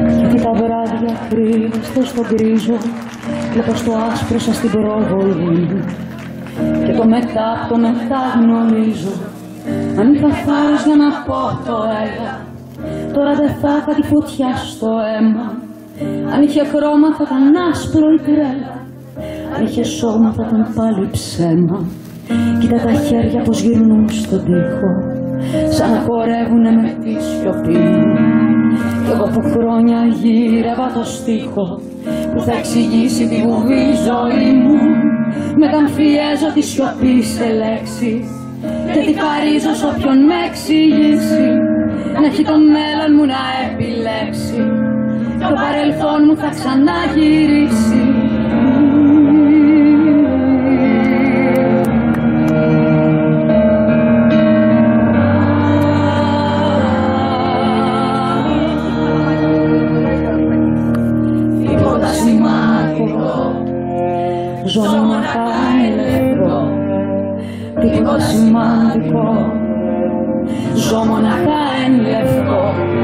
Γιατί τα βράδια κρύβεστε στον γκρίζο, βλέπω στο άσπρο σας την προβολή. Και το μετά γνωρίζω. Αν είχα θάρρος για να πω το έλα, τώρα δεν θα είχα τη φωτιά στο αίμα. Αν είχε χρώμα θα ήταν άσπρο η τρέλα, αν είχε σώμα θα ήταν πάλι ψέμα. Κοίτα τα χέρια πως γυρνούν στον τοίχο, σαν να χορεύουνε με τη σιωπή. Κι εγώ που χρόνια γύρευα το στίχο που θα εξηγήσει τη βουβή ζωή μου, μεταμφιέζω τη σιωπή σε λέξεις και τη χαρίζω σ' όποιον με εξηγήσει. Να έχει το μέλλον μου να επιλέξει, το παρελθόν μου θα ξαναγυρίσει. Τίποτα σημαντικό, ζω μοναχά ελεύθερο. Τίποτα σημαντικό, ζω μοναχά εν λευκό.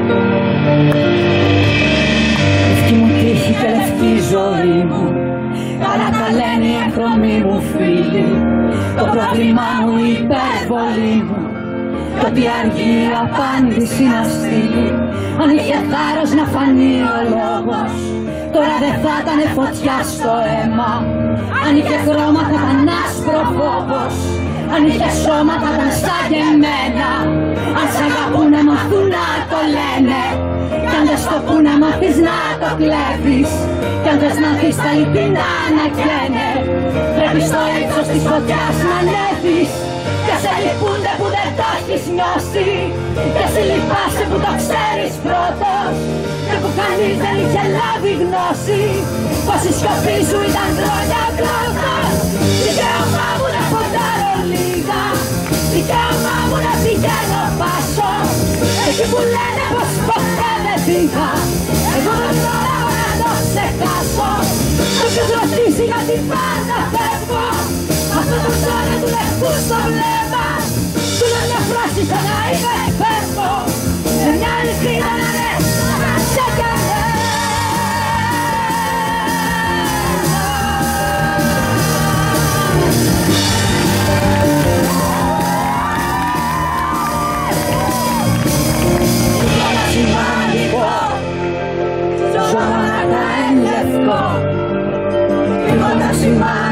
Λευκή μου τύχη και λευκή ζωή μου, καλά τα λένε οι έγχρωμοι μου φίλοι. Το πρόβλημά μου η υπερβολή μου, το ότι αργεί η απάντηση να στείλει. Αν είχε θάρρος να φανεί ο λόγος, τώρα δεν θα ήταν φωτιά στο αίμα. Αν είχε χρώμα θα ήταν άσπρο φόβος, αν είχε σώμα θα ήταν σαν και εμένα. Αν σ' αγαπούνε μαθούν να το λένε, κι αν δεν στο πούνε μάθεις να το κλέβεις. Κι αν θες να δεις τα λυπηνά να καίνε, πρέπει στο ύψος της φωτιάς να ανέβεις. Και σε λυπούνται που δεν το έχεις νιώσει, και σε λυπάσαι που το ξέρεις πρώτος, και που κανείς δεν είχε λάβει γνώση πως η σιωπή σου ήταν χρόνια πρώτος. Δικαίωμά μου να φοντάρω λίγα, δικαίωμά μου να πηγαίνω πάσο, εκεί που λένε πως ποτέ δεν πήγα, εγώ δεν μπορώ να το ξεχάσω. Όποιος ρωτήσει γιατί πάντα φεύγω, αυτό το ψώνιο του λευκού στο βλέμμα, του λέω μια φράση σαν να είμαι φεύγω, με μια αληθίνα να είναι σε κανένα. Τίποτα σημαντικό, ζω μοναχά εν λευκό. Τίποτα σημαντικό,